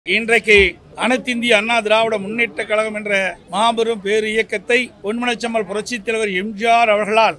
இன்றைக்கு அனைத்திந்திய அண்ணா திராவிட முன்னேற்ற கழகம் என்ற மாபெரும் பேரு இயக்கத்தை பொன்மனச்செம்மல் புரட்சித் தலைவர் எம்ஜிஆர் அவர்களால்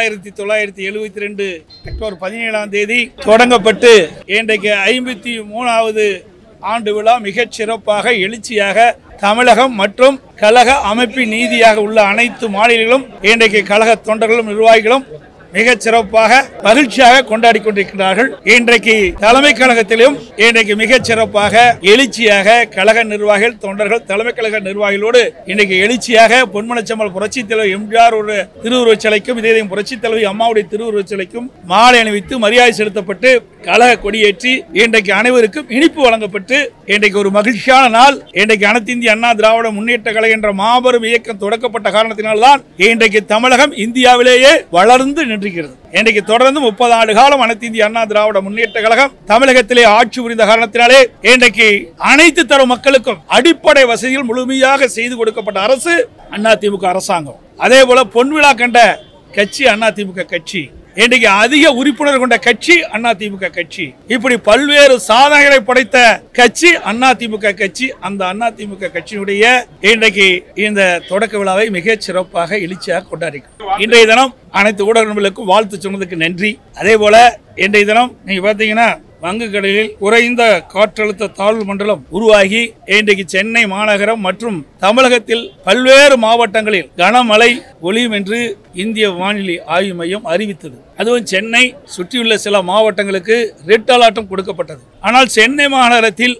1972 அக்டோபர் 17ஆம் தேதி தொடங்கப்பட்டு இன்றைக்கு 53வது ஆண்டு விழா மிகச் சிறப்பாக எழுச்சியாக தமிழகம் மற்றும் கழக அமைப்பின் நீதியாக உள்ள அனைத்து மாநிலங்களும் இன்றைக்கு கழக தொண்டர்களும் நிர்வாகிகளும் மிகச் சிறப்பாக மகிழ்ச்சியாக கொண்டாடி கொண்டிருக்கிறார்கள். இன்றைக்கு தலைமை கழகத்திலும் இன்றைக்கு மிகச் சிறப்பாக எழுச்சியாக கழக நிர்வாகிகள் தொண்டர்கள் தலைமை கழக நிர்வாகிகளோடு இன்றைக்கு எழுச்சியாக பொன்மனச்செம்மல் புரட்சித் தலைவர் எம்ஜிஆர் ஒரு திருவுருவச் சிலைக்கும் இதே புரட்சித் தலைவி அம்மாவுடைய திருவுருவச் சிலைக்கும் மாலை அணிவித்து மரியாதை செலுத்தப்பட்டு கழக கொடியேற்றி இன்றைக்கு அனைவருக்கும் இனிப்பு வழங்கப்பட்டு இன்றைக்கு ஒரு மகிழ்ச்சியான நாள். இன்றைக்கு அனைத்திந்திய அண்ணா திராவிட முன்னேற்ற கழகம் என்ற மாபெரும் இயக்கம் தொடக்கப்பட்ட காரணத்தினால்தான் இன்றைக்கு தமிழகம் இந்தியாவிலேயே வளர்ந்து நின்றுகிறது. இன்றைக்கு தொடர்ந்து 30 ஆண்டு காலம் அனைத்து இந்திய அண்ணா திராவிட முன்னேற்ற கழகம் தமிழகத்திலே ஆட்சி புரிந்த காரணத்தினாலே இன்றைக்கு அனைத்து தர மக்களுக்கும் அடிப்படை வசதிகள் முழுமையாக செய்து கொடுக்கப்பட்ட அரசு அதிமுக அரசாங்கம். அதே போல பொன்விழா கண்ட கட்சி அதிமுக கட்சி, இன்றைக்கு அதிக உறுப்பினர் கொண்ட கட்சி அதிமுக கட்சி, இப்படி பல்வேறு சாதனைகளை படைத்த கட்சி அதிமுக கட்சி. அந்த அதிமுக கட்சியினுடைய இன்றைக்கு இந்த தொடக்க விழாவை மிக சிறப்பாக எழுச்சியாக கொண்டாடிக்கிறோம். இன்றைய தினம் அனைத்து ஊடகங்களுக்கும் வாழ்த்து சொன்னதுக்கு நன்றி. அதே போல இன்றைய தினம் நீங்க பாத்தீங்கன்னா வங்கக்கடலில் குறைந்த காற்றழுத்த தாழ்வு மண்டலம் உருவாகி இன்றைக்கு சென்னை மாநகரம் மற்றும் தமிழகத்தில் பல்வேறு மாவட்டங்களில் கனமழை பொழியும் என்று இந்திய வானிலை ஆய்வு மையம் அறிவித்தது. அதுவும் சென்னை சுற்றியுள்ள சில மாவட்டங்களுக்கு ரெட் அலர்ட்டும் கொடுக்கப்பட்டது. ஆனால் சென்னை மாநகரத்தில்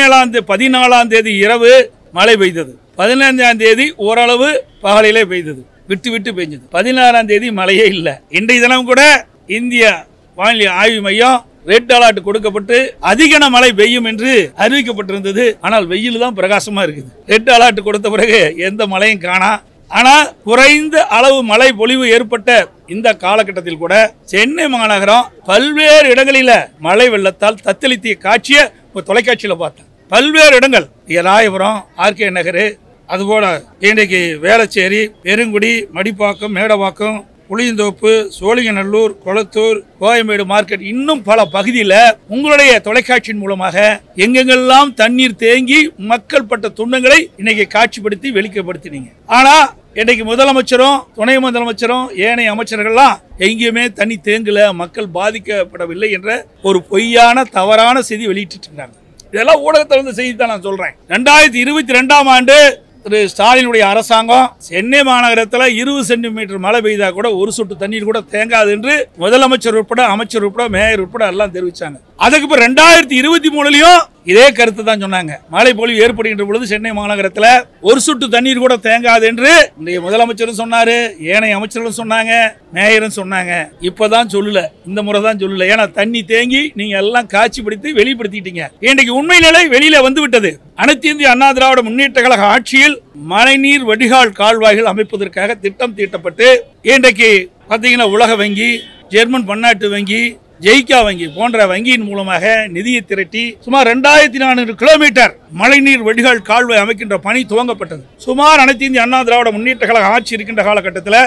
14ஆம் தேதி இரவு மழை பெய்தது. 15ஆம் தேதி ஓரளவு பகலிலே பெய்தது, விட்டு விட்டு பெய்ஞ்சது. 16ஆம் தேதி மழையே இல்லை. இன்றைய தினம் கூட இந்திய வானிலை ஆய்வு மையம் ரெட் அலர்ட் கொடுக்கப்பட்டு அதிக மழை பெய்யும் என்று அறிவிக்கப்பட்டிருந்தது. ஆனால் வெயில் தான் பிரகாசமா இருக்குது. ரெட் அலர்ட் கொடுத்த பிறகு எந்த மழையும் காணா. ஆனா குறைந்த அளவு மழை பொழிவு ஏற்பட்ட இந்த காலகட்டத்தில் கூட சென்னை மாநகரம் பல்வேறு இடங்களில மழை வெள்ளத்தால் தத்தளித்திய காட்சியை தொலைக்காட்சியில பார்த்தேன். பல்வேறு இடங்கள், ராயபுரம், ஆர்கே நகர், அதுபோல இன்றைக்கு வேளச்சேரி, பெருங்குடி, மடிப்பாக்கம், மேடவாக்கம், புளியந்தோப்பு, சோழிங்கநல்லூர், கொளத்தூர், கோயம்பேடு மார்க்கெட், இன்னும் பல பகுதியில் உங்களுடைய தொலைக்காட்சியின் மூலமாக எங்கெங்கெல்லாம் தண்ணீர் தேங்கி மக்கள் பட்ட துன்பங்களை இன்னைக்கு காட்சிப்படுத்தி வெளிக்கப்படுத்தினீங்க. ஆனா இன்னைக்கு முதலமைச்சரும் துணை முதலமைச்சரும் ஏனைய அமைச்சர்கள்லாம் எங்கேயுமே தண்ணி தேங்கல, மக்கள் பாதிக்கப்படவில்லை என்ற ஒரு பொய்யான தவறான செய்தி வெளியிட்டு இருக்காங்க. இதெல்லாம் ஊடகத்தில் வந்து செய்தி தான் நான் சொல்றேன். 2022ஆம் ஆண்டு திரு ஸ்டாலினுடைய அரசாங்கம் சென்னை மாநகரத்தில் 20 சென்டிமீட்டர் மழை பெய்தா கூட ஒரு சொட்டு தண்ணீர் கூட தேங்காது என்று முதலமைச்சர் உட்பட அமைச்சர் உட்பட மேயர் உட்பட எல்லாம் தெரிவிச்சாங்க. அதுக்கு பிறகு 2023லயும் இதே கருத்து தான் சொன்னாங்க. மழை பொழிவு ஏற்படுகின்ற பொழுது சென்னை மாநகரத்தில் ஒரு சொட்டு தண்ணீர் கூட தேங்காது என்று இன்றைய முதலமைச்சரும் சொன்னாரு, ஏனைய அமைச்சர்களும் சொன்னாங்க, மேயரும் சொன்னாங்க. இப்பதான் சொல்லல, இந்த முறை தான் சொல்லல. ஏன்னா தண்ணி தேங்கி நீங்க எல்லாம் காட்சிப்படுத்தி வெளிப்படுத்திட்டீங்க. இன்றைக்கு உண்மை நிலை வெளியில வந்து விட்டது. அனைத்து இந்திய அண்ணா திராவிட முன்னேற்ற கழக ஆட்சியில் மழைநீர் வடிகால் கால்வாய்கள் அமைப்பதற்காக திட்டம் தீட்டப்பட்டு இன்றைக்கு பாத்தீங்கன்னா உலக வங்கி, ஜெர்மன் பன்னாட்டு வங்கி, ஜெய்கா வங்கி போன்ற வங்கியின் மூலமாக நிதியை திரட்டி சுமார் 2400 கிலோமீட்டர் மழைநீர் வடிகால் கால்வாய் அமைக்கின்ற பணி துவங்கப்பட்டது. சுமார் அனைத்து இந்திய அண்ணா திராவிட முன்னேற்ற கழக ஆட்சி இருக்கின்ற காலகட்டத்தில்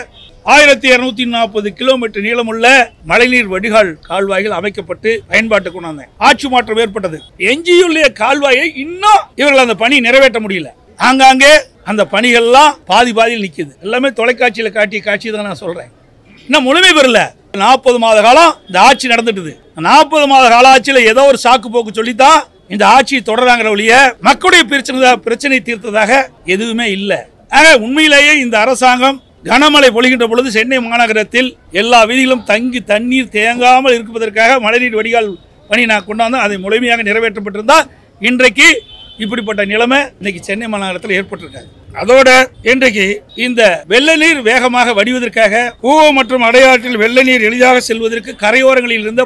1240 கிலோமீட்டர் நீளமுள்ள மழைநீர் வடிகால் கால்வாய்கள் அமைக்கப்பட்டு பயன்பாட்டுக்கு கொண்டாங்க. ஆட்சி மாற்றம் ஏற்பட்டது. எஞ்சியுள்ள கால்வாயை இன்னும் இவர்கள் அந்த பணி நிறைவேற்ற முடியல. ஆங்காங்கே அந்த பணிகள்லாம் பாதியில் நிக்குது. எல்லாமே தொலைக்காட்சியில காட்டிய காட்சி தான் நான் சொல்றேன். இன்னும் முழுமை பெறல. 40 மாத காலம் இந்த ஆட்சி நடந்துட்டு. 40 மாத கால ஆட்சியில ஏதோ ஒரு சாக்கு போக்கு சொல்லித்தான் இந்த ஆட்சி தொடராங்கிற ஒழிய மக்களுடைய பிரச்சனை தீர்த்ததாக எதுவுமே இல்லை. ஆக உண்மையிலேயே இந்த அரசாங்கம் கனமழை பொழிகின்ற பொழுது சென்னை மாநகரத்தில் எல்லா வீதிகளும் தங்கி தண்ணீர் தேங்காமல் இருப்பதற்காக மழைநீர் வடிகால் பணி நான் கொண்டாந்து அதை முழுமையாக நிறைவேற்றப்பட்டிருந்தால் இன்றைக்கு இப்படிப்பட்ட நிலைமை இன்னைக்கு சென்னை மாநகரத்தில் ஏற்பட்டிருக்காங்க. அதோட இன்றைக்கு இந்த வெள்ள நீர் வேகமாக வடிவதற்காக கூவம் மற்றும் அடையாற்றில் வெள்ள நீர் எளிதாக செல்வதற்கு கரையோரங்களில் இருந்த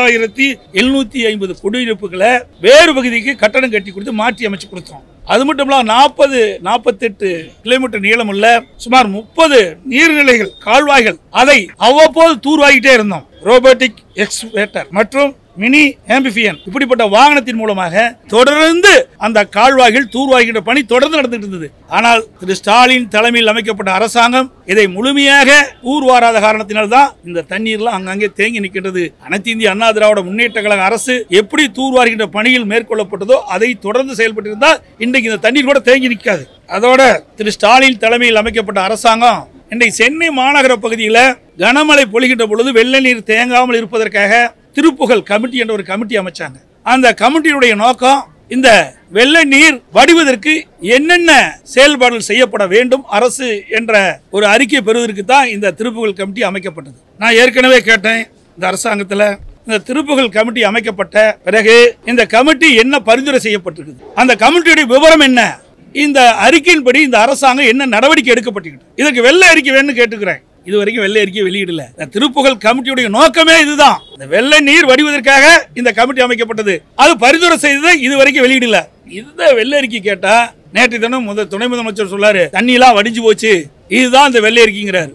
17,750 குடியிருப்புகளை வேறு பகுதிக்கு கட்டணம் கட்டி கொடுத்து மாற்றி அமைச்சு கொடுத்தோம். அது மட்டும் இல்லாம 48 கிலோமீட்டர் நீளமுள்ள சுமார் 30 நீர்நிலைகள் கால்வாய்கள் அதை அவ்வப்போது தூர்வாகிட்டே இருந்தோம். ரோபோட்டிக் எக்ஸ்வேட்டர் மற்றும் மினி ஆம்பிபியன் இப்படிப்பட்ட வாகனத்தின் மூலமாக தொடர்ந்து அந்த கால்வாய்கள் தூர்வாய்கின்ற பணி தொடர்ந்து நடந்துட்டு இருந்தது. ஆனால் திரு ஸ்டாலின் தலைமையில் அமைக்கப்பட்ட அரசாங்கம் இதை முழுமையாக தூர்வாராத காரணத்தினால்தான் இந்த தண்ணீர்லாம் அங்கங்கே தேங்கி நிற்கின்றது. அனைத்து இந்திய அண்ணா திராவிட முன்னேற்ற கழக அரசு எப்படி தூர்வார்கின்ற பணியில் மேற்கொள்ளப்பட்டதோ அதை தொடர்ந்து செயல்பட்டிருந்தால் இன்றைக்கு இந்த தண்ணீர் கூட தேங்கி நிற்காது. அதோட திரு ஸ்டாலின் தலைமையில் அமைக்கப்பட்ட அரசாங்கம் இன்றைக்கு சென்னை மாநகர பகுதியில் கனமழை பொழிகின்ற பொழுது வெள்ள நீர் தேங்காமல் இருப்பதற்காக திருப்புகழ் கமிட்டி என்ற ஒரு கமிட்டி அமைச்சாங்க. அந்த கமிட்டியுடைய நோக்கம் இந்த வெள்ள நீர் வடிவதற்கு என்னென்ன செயல்பாடுகள் செய்யப்பட வேண்டும் அரசு என்ற ஒரு அறிக்கை பெறுவதற்கு தான் இந்த திருப்புகழ் கமிட்டி அமைக்கப்பட்டது. நான் ஏற்கனவே கேட்டேன், இந்த அரசாங்கத்தில் இந்த திருப்புகழ் கமிட்டி அமைக்கப்பட்ட பிறகு இந்த கமிட்டி என்ன பரிந்துரை செய்யப்பட்டிருக்குது, அந்த கமிட்டியுடைய விவரம் என்ன, இந்த அறிக்கையின்படி இந்த அரசாங்கம் என்ன நடவடிக்கை எடுக்கப்பட்டிருக்கு, இதற்கு வெள்ளை அறிக்கை வேணும்னு கேட்டுக்கிறேன். இதுவரைக்கும் வெள்ளை அறிக்கை வெளியிடல. திருப்புகழ் கமிட்டியுடைய நோக்கமே இதுதான். இந்த வெள்ள நீர் வடிவதற்காக இந்த கமிட்டி அமைக்கப்பட்டது. அது பரிந்துரை செய்தது இதுவரைக்கும் வெளியிடல. இந்த வெள்ளை அறிக்கை கேட்டா நேற்று தினம் துணை முதலமைச்சர் சொல்லாரு, தண்ணியெல்லாம் வடிஞ்சு போச்சு, இதுதான் இந்த வெள்ளை அறிக்கைங்கிறாரு.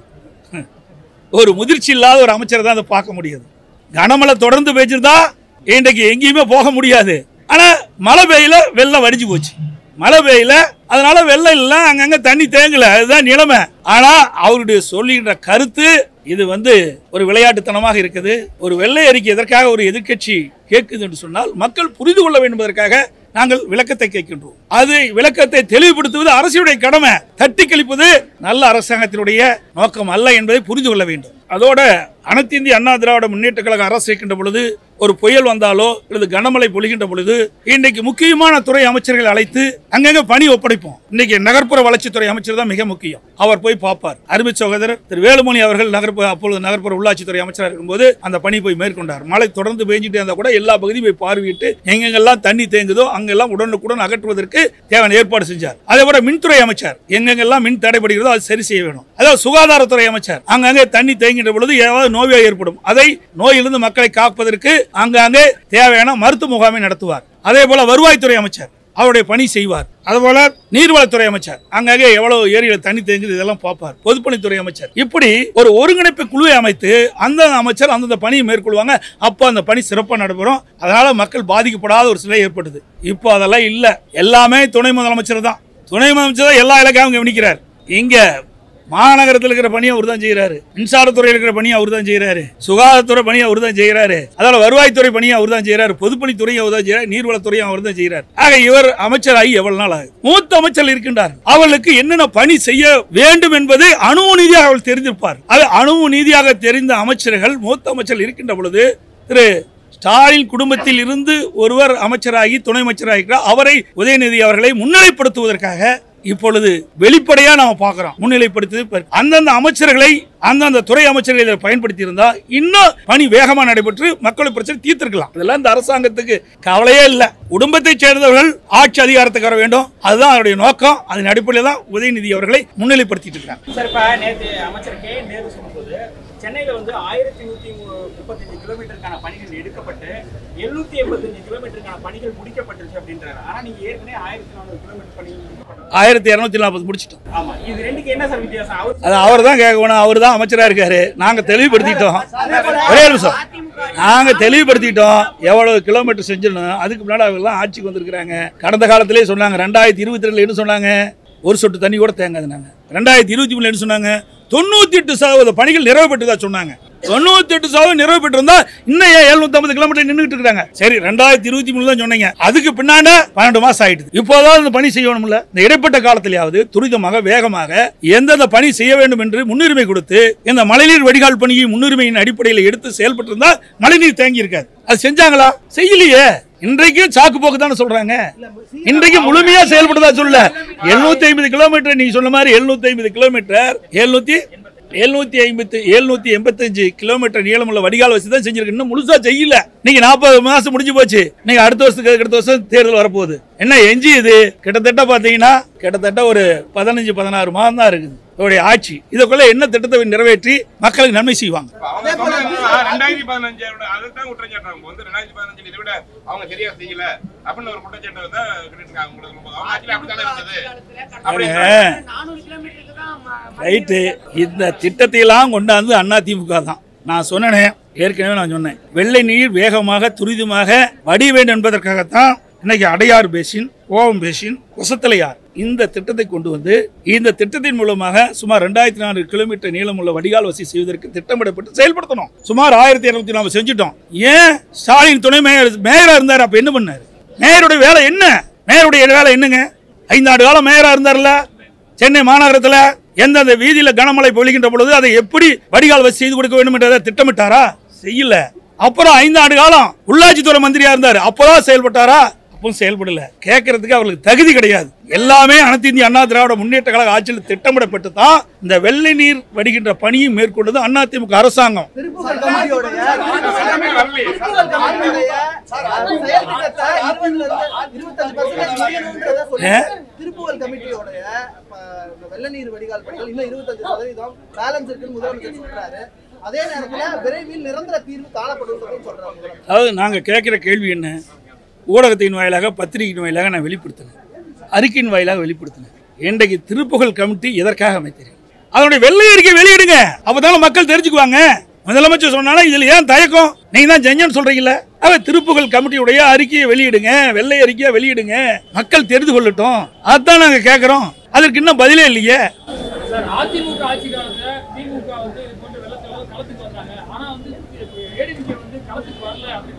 ஒரு முதிர்ச்சி இல்லாத ஒரு அமைச்சர் தான் அதை பார்க்க முடியாது. கனமழை தொடர்ந்து பெய்ஞ்சிருந்தா இன்றைக்கு எங்கேயுமே போக முடியாது. ஆனா மழை பெய்யல, வெள்ளம் வடிஞ்சு போச்சு. மழை பெய்யல, அதனால வெள்ளம் இல்ல, அங்கங்க தண்ணி தேங்கல, அதுதான் நிலைமை. ஆனா அவருடைய சொல்லுகின்ற கருத்து இது ஒரு விளையாட்டுத்தனமாக இருக்குது. ஒரு வெள்ளை அறிக்கை எதற்காக ஒரு எதிர்க்கட்சி கேட்குது என்று சொன்னால் மக்கள் புரிந்து கொள்ள வேண்டும் என்பதற்காக நாங்கள் விளக்கத்தை கேட்கின்றோம். அது விளக்கத்தை தெளிவுபடுத்துவது அரசுடைய கடமை. தட்டி கழிப்பது நல்ல அரசாங்கத்தினுடைய நோக்கம் அல்ல என்பதை புரிந்து கொள்ள வேண்டும். அதோட அனைத்து இந்திய அண்ணா திராவிட முன்னேற்ற கழக அரசு இருக்கின்ற பொழுது ஒரு புயல் வந்தாலோ அல்லது கனமழை பொழிகின்ற பொழுது இன்றைக்கு முக்கியமான துறை அமைச்சர்கள் அழைத்து அங்கங்க பணி ஒப்படைப்போம். இன்னைக்கு நகர்ப்புற வளர்ச்சித்துறை அமைச்சர் தான் மிக முக்கியம். அவர் போய் பார்ப்பார். அருமை சகோதரர் திரு வேலுமணி அவர்கள் அப்பொழுது நகர்ப்புற உள்ளாட்சித்துறை அமைச்சராக இருக்கும்போது அந்த பணி போய் மேற்கொண்டார். மழை தொடர்ந்து பெஞ்சிட்டே இருந்தா கூட எல்லா பகுதியும் போய் பார்வையிட்டு எங்கெங்கெல்லாம் தண்ணி தேங்குதோ அங்கெல்லாம் உடனுக்குடன் அகற்றுவதற்கு தேவையான ஏற்பாடு செஞ்சார். அதே போல மின்துறை அமைச்சர் எங்கெங்கெல்லாம் மின் தடைபடுகிறதோ அது சரி செய்ய வேணும். அதாவது சுகாதாரத்துறை அமைச்சர் அங்கங்கே தண்ணி தேங்குகின்ற பொழுது ஏதாவது நோய் ஏற்படும், அதை நோயிலிருந்து மக்களை காப்பதற்கு அங்கங்கே தேவையான மருத்துவ முகாமை நடத்துவார். அதே போல வருவாய்த்துறை அமைச்சர் அவருடைய பணி செய்வார். அதுபோல நீர்வளத்துறை அமைச்சர் அங்கங்கே எவ்வளவு ஏரியில் தண்ணி தேங்குது இதெல்லாம் பார்ப்பார். பொதுப்பணித்துறை அமைச்சர் இப்படி ஒரு ஒருங்கிணைப்பு குழுவை அமைத்து அந்த அமைச்சர் அந்தந்த பணியை மேற்கொள்வாங்க. அப்போ அந்த பணி சிறப்பாக நடைபெறும். அதனால மக்கள் பாதிக்கப்படாத ஒரு சிலை ஏற்பட்டது. இப்போ அதெல்லாம் இல்லை. எல்லாமே துணை முதலமைச்சர் தான். துணை முதலமைச்சர் தான் எல்லா இலக்காவும் கவனிக்கிறார். இங்க மாநகரத்தில் இருக்கிற பணியை அவர் தான் செய்யறாரு, மின்சாரத்துறையில் இருக்கிற பணியை அவர் தான் செய்யறாரு, சுகாதாரத்துறை பணியை அவர் தான் செய்யறாரு, அதனால வருவாய்த்துறை பணியை அவர் தான் செய்யறாரு, பொதுப்பணித்துறையும் அவர் தான் செய்யறாரு, நீர்வளத்துறையும் அவர் தான் செய்யறாரு. ஆக இவர் அமைச்சராகி எவ்வளவு நாள் ஆகுது? மூத்த அமைச்சர் இருக்கின்றார். அவர்களுக்கு என்னென்ன பணி செய்ய வேண்டும் என்பது அணுவு நீதியாக அவர்கள் தெரிந்திருப்பார். அது அணுவு நீதியாக தெரிந்த அமைச்சர்கள் மூத்த அமைச்சர் இருக்கின்ற பொழுது திரு ஸ்டாலின் குடும்பத்தில் இருந்து ஒருவர் அமைச்சராகி துணை அமைச்சராக அவரை உதயநிதி அவர்களை முன்னிலைப்படுத்துவதற்காக இப்பொழுது வெளிப்படையா நாம பார்க்கிறோம். முன்னிலைப்படுத்தி அந்தந்த அமைச்சர்களை அந்தந்த துறை அமைச்சர்களை இதை பயன்படுத்தி இருந்தா இன்னும் பணி வேகமா நடைபெற்று மக்கள் பிரச்சனை தீர்த்திருக்கலாம். இதெல்லாம் இந்த அரசாங்கத்துக்கு கவலையே இல்லை. குடும்பத்தை சேர்ந்தவர்கள் ஆட்சி அதிகாரத்துக்கு வர வேண்டும், அதுதான் அவருடைய நோக்கம். அதன் அடிப்படையில் தான் உதயநிதி அவர்களை முன்னிலைப்படுத்திட்டு இருக்காங்க. சென்னையில 1135 கிலோமீட்டருக்கான பணிகள் எடுக்கப்பட்டு 785 கிலோமீட்டருக்கான பணிகள் முடிக்கப்பட்டுருச்சு அப்படின்றாரு. ஆனா நீங்க ஏற்கனவே 1400 கிலோமீட்டர் பணிகள் 1240 முடிச்சிட்டோம். ஆமா, இது ரெண்டுக்கு என்ன சார் வித்தியாசம்? அது அவர் தான் கேட்கணும். அவர் தான் அமைச்சரா இருக்காரு. நாங்க தெளிவுபடுத்திட்டோம். ஒரே நிமிஷம், நாங்க தெளிவுபடுத்திட்டோம் எவ்வளவு கிலோமீட்டர் செஞ்சிடணும். அதுக்கு முன்னாடி அவங்கெல்லாம் ஆட்சிக்கு வந்திருக்கிறாங்க. கடந்த காலத்திலே சொன்னாங்க 2022 என்ன சொன்னாங்க, ஒரு சொட்டு தண்ணி கூட தேங்காது. நாங்க 2023 என்ன சொன்னாங்க, 98% பணிகள் நிறைவு பெற்றதா சொன்னாங்க. 98% நிறைவு பெற்றிருந்தா இன்னும் 750 கிலோமீட்டர் நின்றுட்டு இருக்காங்க. சரி, 2023 தான் சொன்னீங்க. அதுக்கு பின்னாடி 12 மாசம் ஆயிடுது. இப்போதான் இந்த பணி செய்யணும்ல. இந்த இடைப்பட்ட காலத்திலேயாவது துரிதமாக வேகமாக எந்தெந்த பணி செய்ய வேண்டும் என்று முன்னுரிமை கொடுத்து இந்த மழைநீர் வடிகால் பணியை முன்னுரிமையின் அடிப்படையில் எடுத்து செயல்பட்டு இருந்தா மழைநீர் தேங்கி இருக்காது. அது செஞ்சாங்களா? செய்யலையே. இன்றைக்கு சாக்கு போக்கு தானே சொல்றாங்க. இன்றைக்கு முழுமையா செயல்படுதா சொல்ல. 750 கிலோமீட்டர் நீ சொன்ன மாதிரி 750 கிலோமீட்டர் 785 கிலோமீட்டர் நீளமுள்ள வடிகால் வச்சு தான் செஞ்சிருக்கு. இன்னும் முழுசா செய்யல. நீங்க 40 மாசம் முடிஞ்சு போச்சு. நீங்க அடுத்த வருஷம் தேர்தல் வரப்போகுது. என்ன எஞ்சி இது கிட்டத்தட்ட பாத்தீங்கன்னா கிட்டத்தட்ட ஒரு 15-16 மாதம் தான் இருக்குது அவருடைய ஆட்சி. இதுக்குள்ள என்ன திட்டத்தை நிறைவேற்றி மக்களுக்கு நன்மை செய்வாங்க. ரைட்டு, இந்த திட்டத்தை எல்லாம் கொண்டாந்து அதிமுக தான். நான் சொன்னேன் ஏற்கனவே நான் சொன்னேன், வெள்ளை நீர் வேகமாக துரிதமாக வடிய வேண்டும் என்பதற்காகத்தான் இன்னைக்கு அடையாறு பேசின், கோவம் பேசின், கொசத்தலையார் இந்த திட்டத்தை கொண்டு வந்து இந்த திட்டத்தின் மூலமாக சுமார் 2400 கிலோமீட்டர் நீளமுள்ள வடிகால் வசதி செய்வதற்கு திட்டமிடப்பட்டு செயல்படுத்தணும். சுமார் 1204 செஞ்சுட்டோம். ஏன் ஸ்டாலின் துணை மேயரா இருந்தார், அப்ப என்ன பண்ணாரு? மேயருடைய வேலை என்ன? மேயருடைய வேலை என்னங்க? 5 ஆண்டு காலம் மேயரா இருந்தார்ல சென்னை மாநகரத்தில். எந்தெந்த வீதியில கனமழை பொழிகின்ற பொழுது அதை எப்படி வடிகால் வசதி செய்து கொடுக்க வேண்டும் என்றதை திட்டமிட்டாரா? செய்யல. அப்புறம் 5 ஆண்டு காலம் உள்ளாட்சித்துறை மந்திரியா இருந்தார், அப்பதான் செயல்பட்டாரா? அப்பவும் செயல்படல. கேட்கறதுக்கு அவர்களுக்கு தகுதி கிடையாது. எல்லாமே அனைத்து இந்திய அண்ணா திராவிட முன்னேற்ற கழக ஆட்சியில் திட்டமிடப்பட்டு தான் இந்த வெள்ளை நீர் வடிகின்ற பணியை மேற்கொண்டது அதிமுக அரசாங்கம். அதாவது நாங்க கேட்கிற கேள்வி என்ன? ஊடகத்தின் வாயிலாக, பத்திரிகையின் வாயிலாக நான் வெளிப்படுத்தினேன், அறிக்கையின் வாயிலாக வெளிப்படுத்தினேன். இன்றைக்கு திருப்புகழ் கமிட்டி எதற்காக அமைத்தீர்கள்? அதனுடைய வெள்ளை அறிக்கை வெளியிடுங்க, அப்பதான மக்கள் தெரிஞ்சுக்குவாங்க. முதலமைச்சர் சொன்னாலும் இதுல ஏன் தயக்கம்? நீங்க தான் செஞ்சேன்னு சொல்றீங்கல்ல. திருப்புகழ் கமிட்டியுடைய அறிக்கையை வெளியிடுங்க, வெள்ளை அறிக்கையை வெளியிடுங்க, மக்கள் தெரிந்து கொள்ளட்டும். அதுதான் நாங்க கேட்கிறோம். அதற்கு இன்னும் பதிலே இல்லையே. அதிமுக ஆட்சி காலத்துல திமுக வந்து இது போன்ற வெள்ளத்துல களத்துக்கு வந்தாங்க. ஆனா வந்து ஏடிஎம்கே வந்து களத்துக்கு வரல அப்படின்னு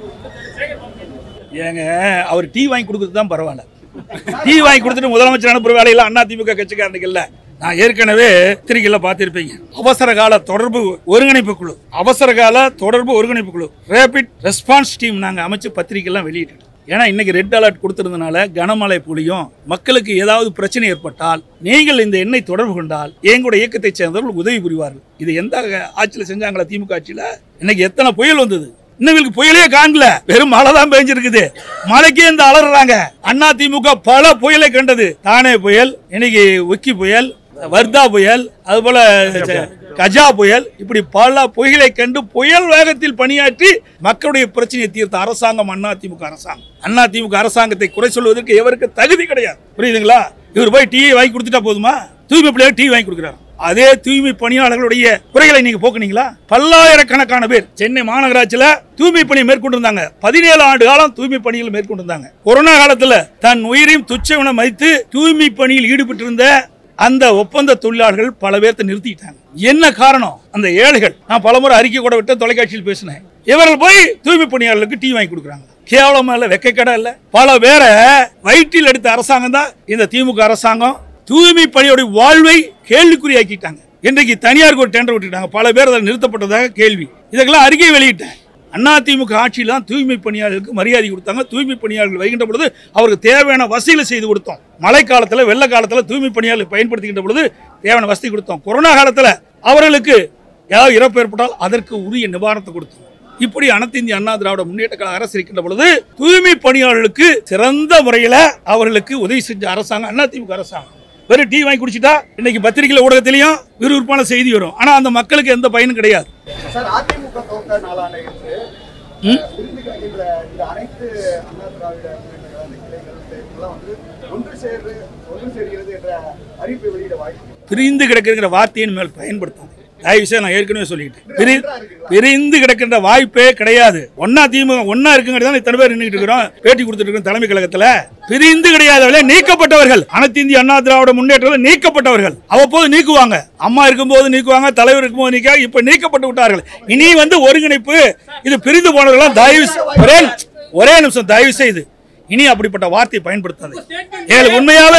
ஏங்க, அவர் டீ வாங்கி கொடுக்கறது தான் பரவாயில்ல. டீ வாங்கி கொடுத்துட்டு முதலமைச்சர் அனுப்புற வேலையில அதிமுக கட்சிக்காரனுக்கு இல்ல. நான் ஏற்கனவே பத்திரிகையில பார்த்திருப்பீங்க, அவசர கால தொடர்பு ஒருங்கிணைப்பு குழு, அவசர கால தொடர்பு ஒருங்கிணைப்பு குழு, ரேபிட் ரெஸ்பான்ஸ் டீம் நாங்க அமைச்சு பத்திரிகைலாம் வெளியிட்டோம். ஏன்னா இன்னைக்கு ரெட் அலர்ட் கொடுத்திருந்தனால கனமழை புலியும் மக்களுக்கு ஏதாவது பிரச்சனை ஏற்பட்டால் நீங்கள் இந்த எண்ணை தொடர்பு கொண்டால் எங்களுடைய இயக்கத்தை சேர்ந்தவர்கள் உதவி புரிவார்கள். இது எந்த ஆட்சியில் செஞ்சாங்களா? திமுக ஆட்சியில. இன்னைக்கு எத்தனை புயல் வந்தது? இன்னும் புயலே காணல, வெறும் மழை தான் பெஞ்சிருக்குது. மழைக்கே இந்த அலறாங்க. அண்ணா திமுக பல புயலை கண்டது. தானே புயல், இன்னைக்கு ஒக்கி புயல், வர்தா புயல், அது போல கஜா புயல், இப்படி பல புயலை கண்டு புயல் வேகத்தில் பணியாற்றி மக்களுடைய பிரச்சனையை தீர்த்த அரசாங்கம் அதிமுக அரசாங்கம். அதிமுக அரசாங்கத்தை குறை சொல்வதற்கு எவருக்கு தகுதி கிடையாது. புரியுதுங்களா? இவர் போய் டீ வாங்கி கொடுத்துட்டா போதுமா? தூய்மை பிள்ளைகள் டீ வாங்கி கொடுக்கிறார். அதே தூய்மை பணியாளர்களுடைய குறைகளை நீங்க போக்குனீங்களா? பல்லாயிரக்கணக்கான பேர் சென்னை மாநகராட்சியில தூய்மை பணி மேற்கொண்டிருந்தாங்க. 17 ஆண்டு காலம் தூய்மை பணிகள் மேற்கொண்டிருந்தாங்க. கொரோனா காலத்துல தன் உயிரையும் துச்சவன மதித்து தூய்மை பணியில் ஈடுபட்டிருந்த அந்த ஒப்பந்த தொழிலாளர்கள் பல பேர்த்தை நிறுத்திட்டாங்க. என்ன காரணம்? அந்த ஏழைகள். நான் பலமுறை அறிக்கை கூட விட்டு தொலைக்காட்சியில் பேசினேன். இவர்கள் போய் தூய்மை பணியாளர்களுக்கு டீ வாங்கி கொடுக்குறாங்க. கேவலமா இல்ல? வெக்கக்கடை இல்ல? பல பேரை வயிற்றில் எடுத்த அரசாங்கம் தான் இந்த திமுக அரசாங்கம். தூய்மை பணியோடைய வாழ்வை கேள்விக்குறியாக்கிட்டாங்க. இன்றைக்கு தனியாருக்கு ஒரு டெண்டர் விட்டுட்டாங்க, பல பேர் அதில் நிறுத்தப்பட்டதாக கேள்வி. இதெல்லாம் அறிக்கை வெளியிட்டேன். அதிமுக ஆட்சியில் தான் தூய்மை பணியாளர்களுக்கு மரியாதை கொடுத்தாங்க. தூய்மை பணியாளர்கள் வருகின்ற பொழுது அவருக்கு தேவையான வசதிகளை செய்து கொடுத்தோம். மழை காலத்தில், வெள்ள காலத்தில் தூய்மை பணியாளர்கள் பயன்படுத்துகின்ற பொழுது தேவையான வசதி கொடுத்தோம். கொரோனா காலத்தில் அவர்களுக்கு ஏதாவது இறப்பு ஏற்பட்டால் அதற்கு உரிய நிவாரணத்தை கொடுத்தோம். இப்படி அனைத்து இந்திய அண்ணா திராவிட முன்னேற்ற கழக அரசு இருக்கின்ற பொழுது தூய்மை பணியாளர்களுக்கு சிறந்த முறையில் அவர்களுக்கு உதவி செஞ்ச அரசாங்கம் அதிமுக அரசாங்கம். வெறும் டீ வாங்கி குடிச்சிட்டா இன்னைக்கு பத்திரிகையில ஊடகத்திலையும் விறுவிறுப்பான செய்தி வரும். ஆனா அந்த மக்களுக்கு எந்த பயனும் கிடையாது. பிரிந்து கிடக்கிற வார்த்தையின் மேல் பயன்படுத்தாது. தயவுசெய்து நான் ஏற்கனவே சொல்லிக்கிட்டேன், பிரிந்து கிடக்கின்ற வாய்ப்பே கிடையாது. ஒன்னா திமுக ஒன்னா இருக்குங்கிறது இத்தனை பேர் நின்றுட்டு இருக்கிறோம், பேட்டி கொடுத்துட்டு இருக்கோம் தலைமை கழகத்துல. பிரிந்து கிடையாதவர்களே நீக்கப்பட்டவர்கள். அனைத்து இந்திய அண்ணா திராவிட முன்னேற்ற நீக்கப்பட்டவர்கள். அவ்வப்போது நீக்குவாங்க, அம்மா இருக்கும்போது நீக்குவாங்க, தலைவர் இருக்கும்போது நீக்க, இப்ப நீக்கப்பட்டு விட்டார்கள். இனி ஒருங்கிணைப்பு இது பிரிந்து போனவர்கள் தயவு ஒரே நிமிஷம் தயவு செய்து இனி அப்படிப்பட்ட வார்த்தையை பயன்படுத்தாது. உண்மையாவே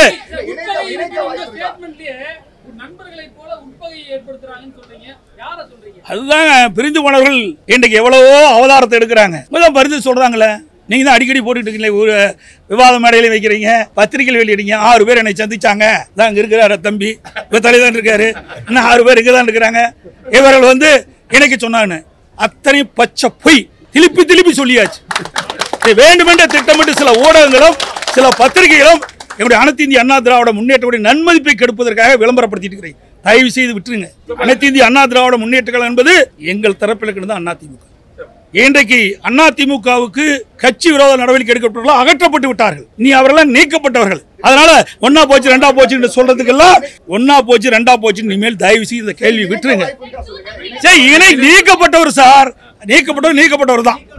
அதுதான் பிரிந்து போனவர்கள் இன்றைக்கு எவ்வளவோ அவதாரத்தை எடுக்கிறாங்க. பரிந்து சொல்றாங்களே, நீங்க தான் அடிக்கடி போட்டுட்டு இருக்கீங்களே, விவாத மேடையில வைக்கிறீங்க, பத்திரிகையில் வெளியிடுங்க. 6 பேர் என்னை சந்திச்சாங்க, தான் இங்க இருக்கிறாரு தம்பி, இவர் தலைதான் இருக்காரு, இன்னும் 6 பேர் இங்கதான் இருக்கிறாங்க. இவர்கள் எனக்கு சொன்னாங்க. அத்தனை பச்சை பொய் திருப்பி திருப்பி சொல்லியாச்சு. வேண்டுமென்ற திட்டமிட்டு சில ஊடகங்களும் சில பத்திரிகைகளும் எங்களுடைய அனைத்து இந்திய அண்ணா திராவிட முன்னேற்ற நன்மதிப்பை கெடுப்பதற்காக விளம்பரப்படுத்திட்டு இருக்கிறேன். தயவு செய்து விட்டுருங்க. அனைத்து இந்திய அண்ணா திராவிட முன்னேற்ற கழகம் என்பது எங்கள் தரப்பில் இருக்கிறது அதிமுக. இன்றைக்கு அதிமுகவுக்கு கட்சி விரோத நடவடிக்கை எடுக்கப்பட்டவர்கள் அகற்றப்பட்டு விட்டார்கள். நீ அவரெல்லாம் நீக்கப்பட்டவர்கள். அதனால ஒன்னா போச்சு ரெண்டா போச்சு சொல்றதுக்கெல்லாம் ஒன்னா போச்சு ரெண்டா போச்சு இனிமேல் தயவு செய்து இந்த கேள்வி விட்டுருங்க. சரி, இணை நீக்கப்பட்டவர் சார், நீக்கப்பட்டவர் தான்.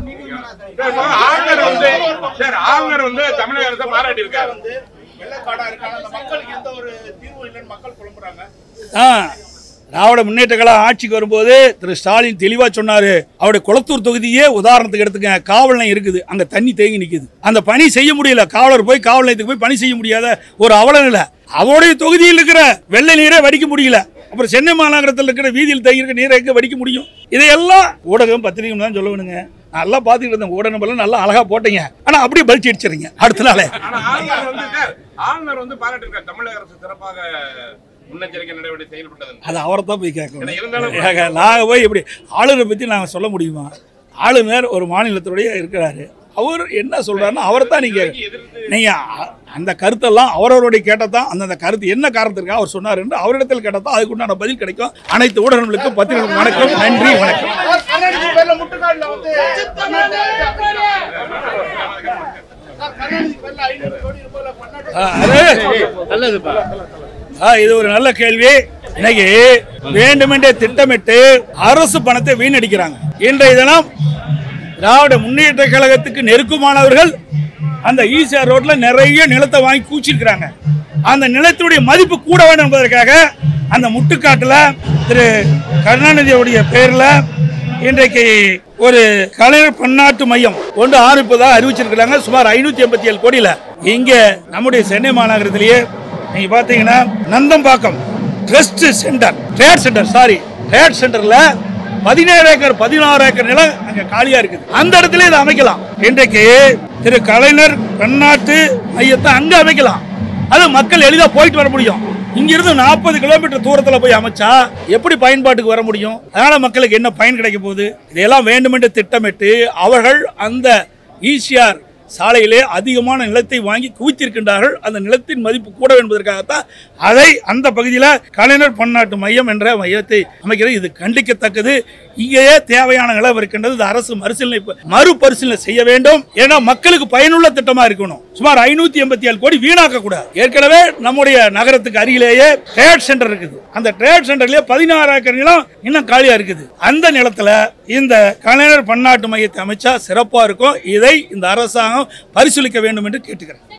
ஆளுநர் வந்து தமிழக அரசை பாராட்டி இருக்காரு. திராவிட முன்னேற்ற கழகம் ஆட்சிக்கு வரும்போது திரு ஸ்டாலின் தெளிவா சொன்னாரு. அவருடைய குளத்தூர் தொகுதியே உதாரணத்துக்கு எடுத்துக்க, காவல் நிலையம் இருக்குது, அங்க தண்ணி தேங்கி நிக்குது, அந்த பணி செய்ய முடியல. காவலர் போய் காவல் நிலையத்துக்கு போய் பணி செய்ய முடியாத ஒரு அவல நிலை. அவருடைய தொகுதியில் இருக்கிற வெள்ளை நீரை வடிக்க முடியல. அப்புறம் சென்னை மாநகரத்தில் இருக்கிற வீதியில் தேங்கி இருக்கிற நீரை எங்க வடிக்க முடியும்? இதையெல்லாம் ஊடகம் பத்திரிகை தான் சொல்ல வேணுங்க. நல்லா பாத்துக்கிட்டு இருந்தேன், ஊடகம் நல்லா அழகா போட்டீங்க, ஆனா அப்படியே பலிச்சு அடிச்சிருங்க அடுத்த நாளே. ஆளுநர் வந்து பாராட்டிருக்காரு தமிழக அரசு சிறப்பாக முன்னெச்சரிக்கை நடவடிக்கை செயல்பட்டது. அது அவரை தான் போய் கேட்கணும். நாங்க போய் எப்படி ஆளுநரை பத்தி நாங்க சொல்ல முடியுமா? ஆளுநர் ஒரு மாநிலத்துடைய இருக்கிறாரு, அவர் என்ன சொல்றாருன்னா அவரை தான் நீங்க அந்த கருத்தெல்லாம் அவரவருடைய கேட்டதான், அந்த கருத்து என்ன காரணத்திற்காக அவர் சொன்னார் என்று அவரிடத்தில் கேட்டதான் அதுக்கு உண்டான பதில் கிடைக்கும். அனைத்து ஊடகங்களுக்கும் பத்திரிகைகளுக்கும் வணக்கம், நன்றி, வணக்கம். இது ஒரு நல்ல கேள்வி. இன்னைக்கு வேண்டுமென்றே திட்டமிட்டு அரசு பணத்தை வீணடிக்கிறாங்க. இன்றைய தினம் திராவிட முன்னேற்ற கழகத்துக்கு நெருக்கமானவர்கள் அந்த ஈசிஆர் ரோட்ல நிறைய நிலத்தை வாங்கி கூச்சிருக்கிறாங்க. அந்த நிலத்துடைய மதிப்பு கூட வேண்டும் என்பதற்காக அந்த முட்டுக்காட்டுல திரு கருணாநிதியுடைய பெயர்ல இன்றைக்கு ஒரு கலைஞர் பன்னாட்டு மையம் ஒன்று ஆரம்பிப்பதாக அறிவிச்சிருக்கிறாங்க. சுமார் 587 கோடியில. இங்க நம்முடைய சென்னை மாநகரத்திலேயே நீங்க பாத்தீங்கன்னா நந்தம்பாக்கம் ட்ரேட் சென்டர்ல 17 ஏக்கர் 16 ஏக்கர் நிலம் அங்க காலியா இருக்குது. அந்த இடத்துல இதை அமைக்கலாம். இன்றைக்கு திரு கலைஞர் பன்னாட்டு மையத்தை அங்க அமைக்கலாம். அது மக்கள் எளிதா போயிட்டு வர முடியும். இங்கிருந்து 40 கிலோமீட்டர் தூரத்தில் போய் அமைச்சா எப்படி பயன்பாட்டுக்கு வர முடியும்? அதனால மக்களுக்கு என்ன பயன் கிடைக்க போகுது? இதையெல்லாம் வேண்டுமென்று திட்டமிட்டு அவர்கள் அந்த ஈசிஆர் சாலையிலே அதிகமான நிலத்தை வாங்கி குவித்திருக்கின்றார்கள். அந்த நிலத்தின் மதிப்பு கூட என்பதற்காகத்தான் அதை அந்த பகுதியில் கலைஞர் பன்னாட்டு மையம் என்ற மையத்தை அமைக்கிறது. இது கண்டிக்கத்தக்கது. இங்கேயே தேவையான நிலம் இருக்கின்றது. இது அரசு மறுபரிசீலனை செய்ய வேண்டும். ஏன்னா மக்களுக்கு பயனுள்ள திட்டமா இருக்கணும். சுமார் 587 கோடி வீணாக்க கூடாது. ஏற்கனவே நம்முடைய நகரத்துக்கு அருகிலேயே ட்ரேட் சென்டர் இருக்குது. அந்த ட்ரேட் சென்டர்லயே 16 ஏக்கர் நிலம் இன்னும் காலியா இருக்குது. அந்த நிலத்துல இந்த கலைஞர் பன்னாட்டு மையத்தை அமைச்சா சிறப்பா இருக்கும். இதை இந்த அரசாங்கம் பரிசீலிக்க வேண்டும் என்று கேட்டுக்கிறேன்.